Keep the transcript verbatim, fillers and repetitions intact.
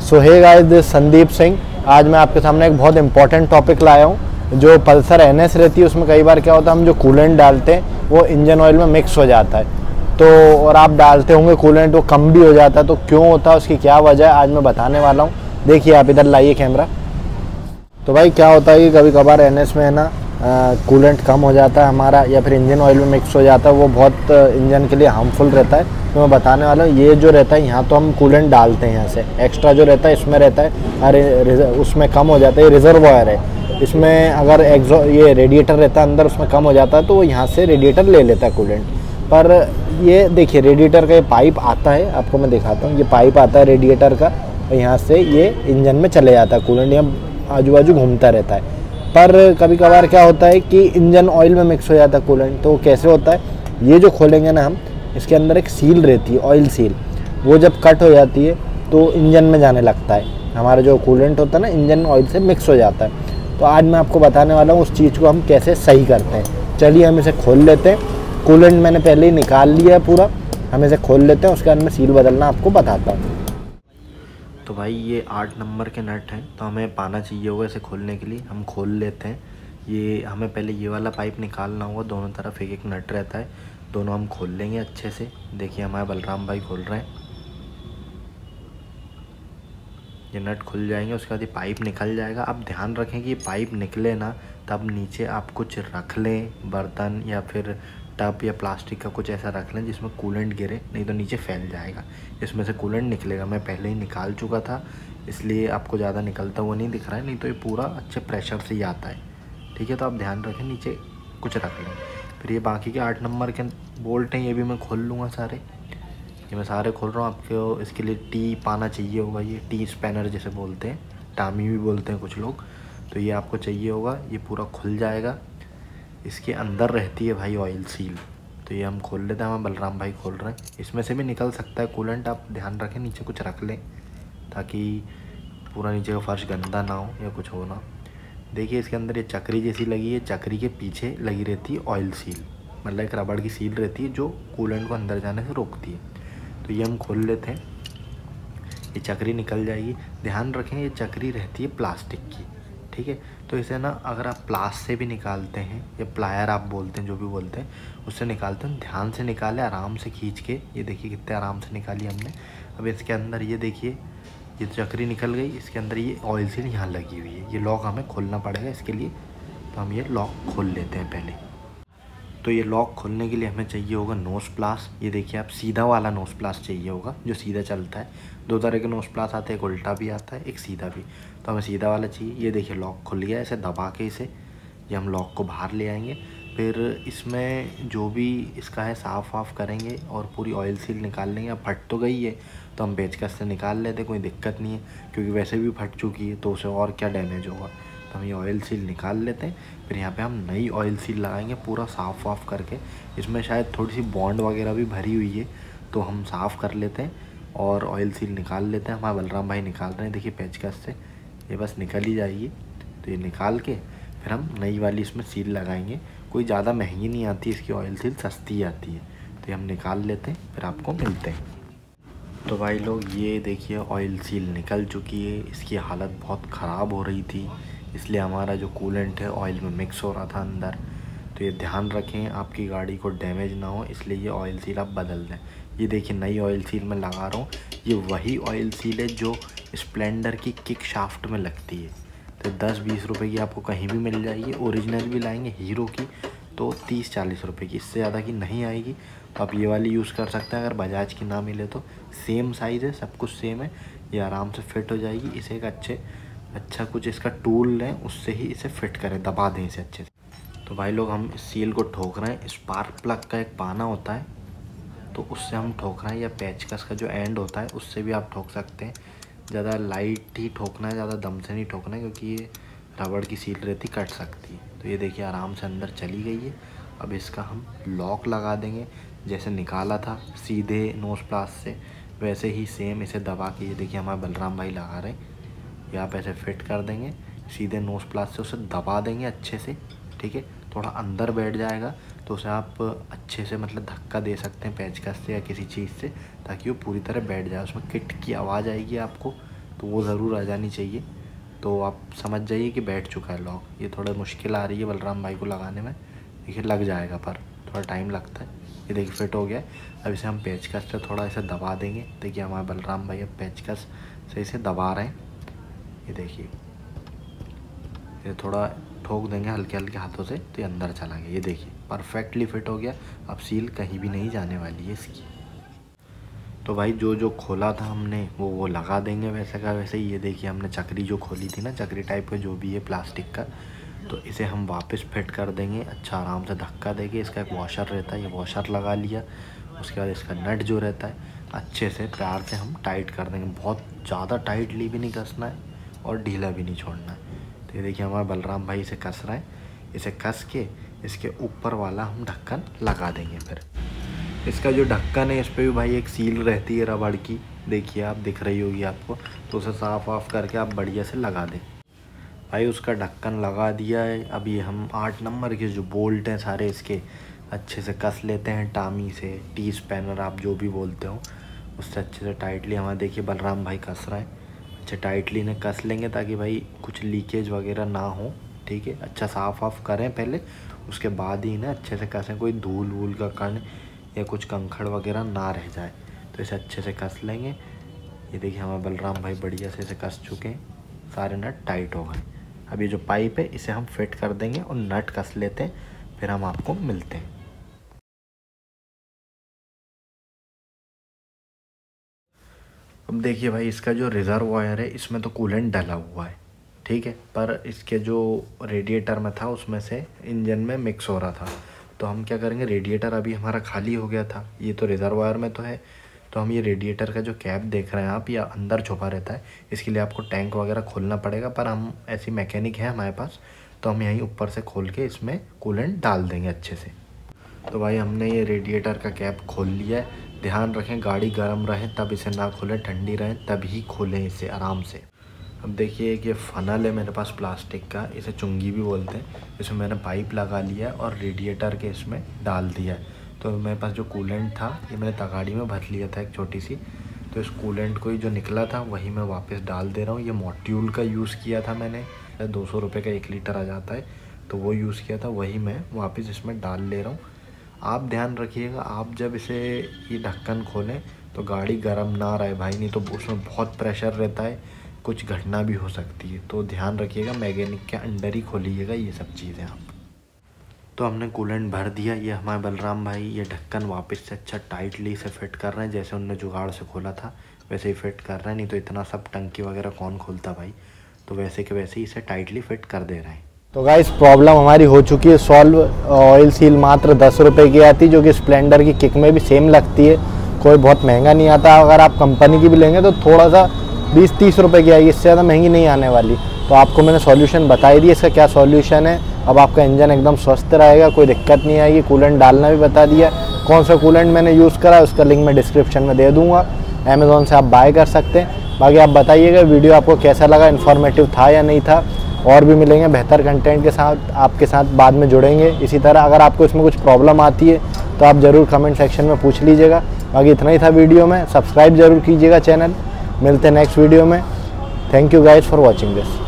So hey guys, this Sandeep Singh. आज मैं आपके सामने एक बहुत इंपॉर्टेंट टॉपिक लाया हूँ। जो पल्सर एन एस रहती है उसमें कई बार क्या होता है, हम जो कूलेंट डालते हैं वो इंजन ऑयल में मिक्स हो जाता है। तो और आप डालते होंगे कूलेंट, वो कम भी हो जाता है। तो क्यों होता है, उसकी क्या वजह है, आज मैं बताने वाला हूँ। देखिए, आप इधर लाइए कैमरा। तो भाई क्या होता है कि कभी कभार एन एस में है ना कूलेंट कम हो जाता है हमारा, या फिर इंजन ऑयल में मिक्स हो जाता है। वो बहुत इंजन के लिए हार्मफुल रहता है। तो मैं बताने वाला हूँ, ये जो रहता है यहाँ तो हम कूलेंट डालते हैं, यहाँ से एक्स्ट्रा जो रहता है इसमें रहता है, अरे उसमें कम हो जाता है। ये रिजर्वॉयर है, इसमें अगर एग्जॉ ये रेडिएटर रहता है अंदर, उसमें कम हो जाता है तो वो यहाँ से रेडिएटर ले लेता है कूलेंट। पर ये देखिए, रेडिएटर का ये पाइप आता है, आपको मैं दिखाता हूँ। ये पाइप आता है रेडिएटर का, और यहाँ से ये इंजन में चले जाता है कूलेंट, यहाँ आजू बाजू घूमता रहता है। पर कभी कभार क्या होता है कि इंजन ऑयल में मिक्स हो जाता है कूलेंट। तो कैसे होता है, ये जो खोलेंगे ना हम, इसके अंदर एक सील रहती है, ऑयल सील। वो जब कट हो जाती है तो इंजन में जाने लगता है, हमारा जो कूलेंट होता है ना इंजन ऑयल से मिक्स हो जाता है। तो आज मैं आपको बताने वाला हूँ उस चीज़ को हम कैसे सही करते हैं। चलिए हम इसे खोल लेते हैं। कूलेंट मैंने पहले ही निकाल लिया है पूरा, हम इसे खोल लेते हैं, उसके बाद में सील बदलना आपको बताता हूँ। तो भाई ये आठ नंबर के नट हैं, तो हमें पाना चाहिए होगा इसे खोलने के लिए। हम खोल लेते हैं। ये हमें पहले ये वाला पाइप निकालना होगा, दोनों तरफ एक एक नट रहता है, दोनों हम खोल लेंगे अच्छे से। देखिए हमारे बलराम भाई खोल रहे हैं। ये नट खुल जाएंगे, उसके बाद ये पाइप निकल जाएगा। अब ध्यान रखें कि ये पाइप निकले ना, तब नीचे आप कुछ रख लें, बर्तन या फिर टब या प्लास्टिक का कुछ ऐसा रख लें जिसमें कूलेंट गिरे, नहीं तो नीचे फैल जाएगा, इसमें से कूलेंट निकलेगा। मैं पहले ही निकाल चुका था, इसलिए आपको ज़्यादा निकलता हुआ नहीं दिख रहा है, नहीं तो ये पूरा अच्छे प्रेशर से ही आता है। ठीक है, तो आप ध्यान रखें, नीचे कुछ रख लें। फिर ये बाकी के आठ नंबर के बोल्ट हैं, ये भी मैं खोल लूँगा सारे। ये मैं सारे खोल रहा हूँ। आपको इसके लिए टी पाना चाहिए होगा, ये टी स्पैनर जैसे बोलते हैं, टामी भी बोलते हैं कुछ लोग। तो ये आपको चाहिए होगा। ये पूरा खुल जाएगा। इसके अंदर रहती है भाई ऑयल सील, तो ये हम खोल लेते हैं। हमारे बलराम भाई खोल रहे हैं। इसमें से भी निकल सकता है कूलेंट, आप ध्यान रखें नीचे कुछ रख लें ताकि पूरा नीचे का फर्श गंदा ना हो या कुछ हो ना। देखिए इसके अंदर ये चक्री जैसी लगी है, चक्री के पीछे लगी रहती है ऑयल सील, मतलब एक रबड़ की सील रहती है जो कूलेंट को अंदर जाने से रोकती है। तो ये हम खोल लेते हैं। ये चक्री निकल जाएगी। ध्यान रखें ये चक्री रहती है प्लास्टिक की, ठीक है। तो इसे ना अगर आप प्लास से भी निकालते हैं या प्लायर आप बोलते हैं, जो भी बोलते हैं, उससे निकालते हैं, ध्यान से निकालें, आराम से खींच के। ये देखिए कितने आराम से निकाली हमने। अब इसके अंदर ये देखिए, ये चक्री निकल गई, इसके अंदर ये ऑयल सील यहाँ लगी हुई है। ये लॉक हमें खोलना पड़ेगा इसके लिए, तो हम ये लॉक खोल लेते हैं पहले। तो ये लॉक खोलने के लिए हमें चाहिए होगा नोस प्लास। ये देखिए आप सीधा वाला नोस प्लास चाहिए होगा जो सीधा चलता है। दो तरह के नोस प्लास आते हैं, एक उल्टा भी आता है, एक सीधा भी। तो हमें सीधा वाला चाहिए। ये देखिए लॉक खुल गया, ऐसे दबा के इसे ये हम लॉक को बाहर ले आएंगे। फिर इसमें जो भी इसका है साफ़ वाफ करेंगे और पूरी ऑयल सील निकाल लेंगे। अब फट तो गई है तो हम पेचकस से निकाल लेते हैं, कोई दिक्कत नहीं है, क्योंकि वैसे भी फट चुकी है तो उसे और क्या डैमेज होगा। तो हम ये ऑयल सील निकाल लेते हैं। फिर यहाँ पे हम नई ऑयल सील लगाएंगे पूरा साफ़ वाफ करके। इसमें शायद थोड़ी सी बॉन्ड वगैरह भी भरी हुई है, तो हम साफ़ कर लेते हैं और ऑयल सील निकाल लेते हैं। हमारे बलराम भाई निकाल रहे हैं, देखिए पेचकस से ये बस निकल ही जाएगी। तो ये निकाल के फिर हम नई वाली इसमें सील लगाएंगे। कोई ज़्यादा महंगी नहीं आती इसकी ऑयल सील, सस्ती आती है। तो ये हम निकाल लेते हैं, फिर आपको मिलते हैं। तो भाई लोग ये देखिए ऑयल सील निकल चुकी है। इसकी हालत बहुत ख़राब हो रही थी, इसलिए हमारा जो कूलेंट है ऑयल में मिक्स हो रहा था अंदर। तो ये ध्यान रखें आपकी गाड़ी को डैमेज ना हो, इसलिए ये ऑयल सील आप बदल दें। ये देखिए नई ऑयल सील मैं लगा रहा हूँ। ये वही ऑयल सील है जो स्प्लेंडर की किक शाफ्ट में लगती है। तो दस बीस रुपए की आपको कहीं भी मिल जाएगी। ओरिजिनल भी लाएंगे हीरो की तो तीस चालीस रुपए की, इससे ज़्यादा की नहीं आएगी। तो आप ये वाली यूज़ कर सकते हैं। अगर बजाज की ना मिले तो सेम साइज़ है, सब कुछ सेम है, ये आराम से फिट हो जाएगी। इसे एक अच्छे अच्छा कुछ इसका टूल लें, उससे ही इसे फिट करें, दबा दें इसे अच्छे से। तो भाई लोग हम इस सील को ठोक रहे हैं। स्पार्क प्लग का एक पाना होता है, तो उससे हम ठोक रहे हैं, या पेचकस का जो एंड होता है उससे भी आप ठोक सकते हैं। ज़्यादा लाइट ही ठोकना है, ज़्यादा दम से नहीं ठोकना है, क्योंकि ये रबड़ की सील रहती, कट सकती है। तो ये देखिए आराम से अंदर चली गई है। अब इसका हम लॉक लगा देंगे, जैसे निकाला था सीधे नोस प्लास से, वैसे ही सेम इसे दबा के, ये देखिए हमारे बलराम भाई लगा रहे हैं। ये आप ऐसे फिट कर देंगे सीधे नोस प्लास से, उसे दबा देंगे अच्छे से, ठीक है। थोड़ा अंदर बैठ जाएगा तो उसे आप अच्छे से मतलब धक्का दे सकते हैं पेचकस से या किसी चीज़ से, ताकि वो पूरी तरह बैठ जाए। उसमें किट की आवाज़ आएगी आपको, तो तो वो ज़रूर आ जानी चाहिए। तो आप समझ जाइए कि बैठ चुका है लॉक। ये थोड़ा मुश्किल आ रही है बलराम भाई को लगाने में, देखिए लग जाएगा पर थोड़ा टाइम लगता है। ये देखिए फिट हो गया। अब इसे हम पेचकस से थोड़ा इसे दबा देंगे। देखिए हमारे बलराम भाई अब पेचकस से इसे दबा रहे हैं। ये देखिए ये थोड़ा ठोक देंगे हल्के हल्के हाथों से तो ये अंदर चला गया। ये देखिए परफेक्टली फिट हो गया। अब सील कहीं भी नहीं जाने वाली है इसकी। तो भाई जो जो खोला था हमने वो वो लगा देंगे वैसे का वैसे ही। ये देखिए हमने चक्री जो खोली थी ना, चक्री टाइप का जो भी है प्लास्टिक का, तो इसे हम वापस फिट कर देंगे। अच्छा आराम से धक्का देंगे। इसका एक वॉशर रहता है, ये वॉशर लगा लिया। उसके बाद इसका नट जो रहता है अच्छे से प्यार से हम टाइट कर देंगे। बहुत ज़्यादा टाइटली भी नहीं कसना है और ढीला भी नहीं छोड़ना है। तो ये देखिए हमारा बलराम भाई इसे कस रहा है। इसे कस के इसके ऊपर वाला हम ढक्कन लगा देंगे। फिर इसका जो ढक्कन है इस पर भी भाई एक सील रहती है रबड़ की, देखिए आप दिख रही होगी आपको, तो उसे साफ़ ऑफ करके आप बढ़िया से लगा दें। भाई उसका ढक्कन लगा दिया है। अब ये हम आठ नंबर के जो बोल्ट हैं सारे इसके अच्छे से कस लेते हैं टामी से, टी स्पैनर आप जो भी बोलते हो उससे अच्छे से टाइटली। हमारे देखिए बलराम भाई कस रहे हैं। अच्छा टाइटली ने कस लेंगे ताकि भाई कुछ लीकेज वगैरह ना हो। ठीक है, अच्छा साफ़ ऑफ करें पहले, उसके बाद ही ना अच्छे से कसें, कोई धूल वूल का कण या कुछ कंकड़ वगैरह ना रह जाए। तो इसे अच्छे से कस लेंगे। ये देखिए हमारे बलराम भाई बढ़िया से इसे कस चुके हैं, सारे नट टाइट हो गए। अब ये जो पाइप है इसे हम फिट कर देंगे और नट कस लेते हैं, फिर हम आपको मिलते हैं। अब देखिए भाई इसका जो रिजर्वायर है इसमें तो कूलेंट डला हुआ है, ठीक है, पर इसके जो रेडिएटर में था उसमें से इंजन में मिक्स हो रहा था। तो हम क्या करेंगे, रेडिएटर अभी हमारा खाली हो गया था, ये तो रिजर्वायर में तो है, तो हम ये रेडिएटर का जो कैप देख रहे हैं आप, या अंदर छुपा रहता है, इसके लिए आपको टैंक वगैरह खोलना पड़ेगा। पर हम ऐसी मैकेनिक है हमारे पास, तो हम यहीं ऊपर से खोल के इसमें कूलेंट डाल देंगे अच्छे से। तो भाई हमने ये रेडिएटर का कैप खोल लिया है। ध्यान रखें गाड़ी गर्म रहे तब इसे ना खोलें, ठंडी रहे तभी खोलें इसे आराम से। अब देखिए कि ये फनल है मेरे पास प्लास्टिक का, इसे चुंगी भी बोलते हैं। इसमें मैंने पाइप लगा लिया है और रेडिएटर के इसमें डाल दिया है। तो मेरे पास जो कूलेंट था ये मैंने तगाड़ी में भर लिया था एक छोटी सी, तो इस कूलेंट को ही जो निकला था वही मैं वापस डाल दे रहा हूँ। ये मॉड्यूल का यूज़ किया था मैंने, दो सौ रुपये का एक लीटर आ जाता है, तो वो यूज़ किया था, वही मैं वापस इसमें डाल ले रहा हूँ। आप ध्यान रखिएगा, आप जब इसे ये ढक्कन खोलें तो गाड़ी गर्म ना रहे भाई, नहीं तो उसमें बहुत प्रेशर रहता है, कुछ घटना भी हो सकती है। तो ध्यान रखिएगा, मैकेनिक के अंडर ही खोलिएगा ये सब चीज़ें आप। तो हमने कूलेंट भर दिया। ये हमारे बलराम भाई ये ढक्कन वापस से अच्छा टाइटली से फिट कर रहे हैं, जैसे उनने जुगाड़ से खोला था वैसे ही फिट कर रहे हैं। नहीं तो इतना सब टंकी वगैरह कौन खोलता भाई, तो वैसे के वैसे ही इसे टाइटली फिट कर दे रहे हैं। तो गाइस प्रॉब्लम हमारी हो चुकी है सॉल्व। ऑयल सील मात्र दस रुपये की आती, जो कि स्प्लेंडर की किक में भी सेम लगती है, कोई बहुत महंगा नहीं आता। अगर आप कंपनी की भी लेंगे तो थोड़ा सा बीस तीस रुपए की आएगी, इससे ज़्यादा महंगी नहीं आने वाली। तो आपको मैंने सॉल्यूशन बताई दी, इसका क्या सॉल्यूशन है। अब आपका इंजन एकदम स्वस्थ रहेगा, कोई दिक्कत नहीं आएगी। कूलेंट डालना भी बता दिया, कौन सा कूलेंट मैंने यूज़ करा उसका लिंक मैं डिस्क्रिप्शन में दे दूँगा, अमेज़ॉन से आप बाय कर सकते हैं। बाकी आप बताइएगा वीडियो आपको कैसा लगा, इन्फॉर्मेटिव था या नहीं था। और भी मिलेंगे बेहतर कंटेंट के साथ, आपके साथ बाद में जुड़ेंगे इसी तरह। अगर आपको इसमें कुछ प्रॉब्लम आती है तो आप ज़रूर कमेंट सेक्शन में पूछ लीजिएगा। बाकी इतना ही था वीडियो में, सब्सक्राइब जरूर कीजिएगा चैनल। मिलते हैं नेक्स्ट वीडियो में। Thank you guys for watching this.